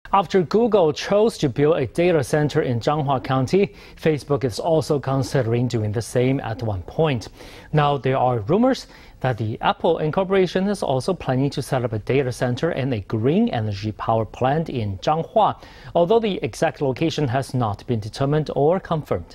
After Google chose to build a data center in Changhua County, Facebook is also considering doing the same at one point. Now, there are rumors that the Apple Incorporation is also planning to set up a data center and a green energy power plant in Changhua, although the exact location has not been determined or confirmed.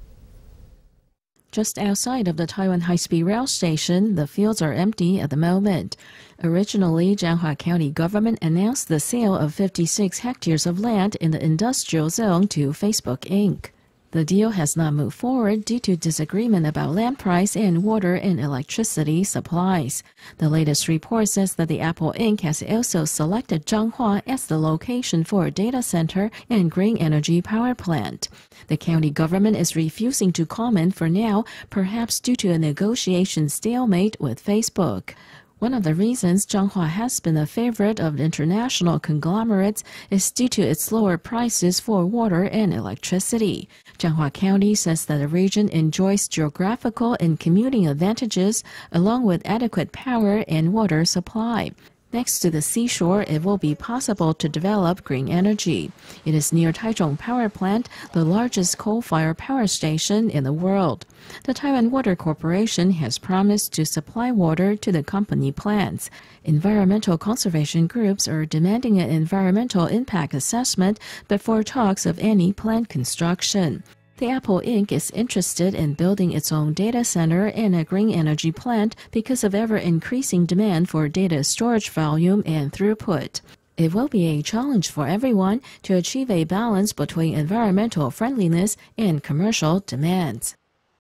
Just outside of the Taiwan High-Speed Rail Station, the fields are empty at the moment. Originally, Changhua County government announced the sale of 56 hectares of land in the industrial zone to Facebook Inc. The deal has not moved forward due to disagreement about land price and water and electricity supplies. The latest report says that the Apple Inc. has also selected Changhua as the location for a data center and green energy power plant. The county government is refusing to comment for now, perhaps due to a negotiation stalemate with Facebook. One of the reasons Changhua has been a favorite of international conglomerates is due to its lower prices for water and electricity. Changhua County says that the region enjoys geographical and commuting advantages along with adequate power and water supply. Next to the seashore, it will be possible to develop green energy. It is near Taichung Power Plant, the largest coal-fired power station in the world. The Taiwan Water Corporation has promised to supply water to the company plants. Environmental conservation groups are demanding an environmental impact assessment before talks of any plant construction. The Apple Inc. is interested in building its own data center and a green energy plant because of ever-increasing demand for data storage volume and throughput. It will be a challenge for everyone to achieve a balance between environmental friendliness and commercial demands.